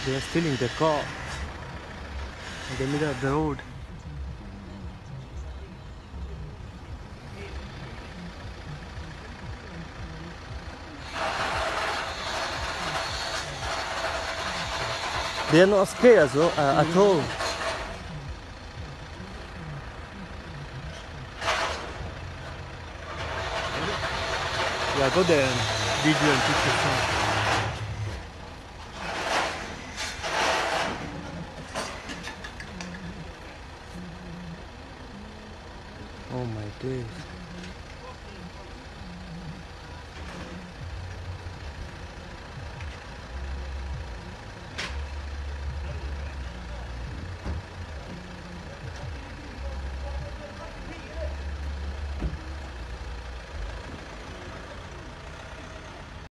They are stealing the car in the middle of the road. They are not scared as well, at all. Yeah, I got the video and pictures. Oh my days.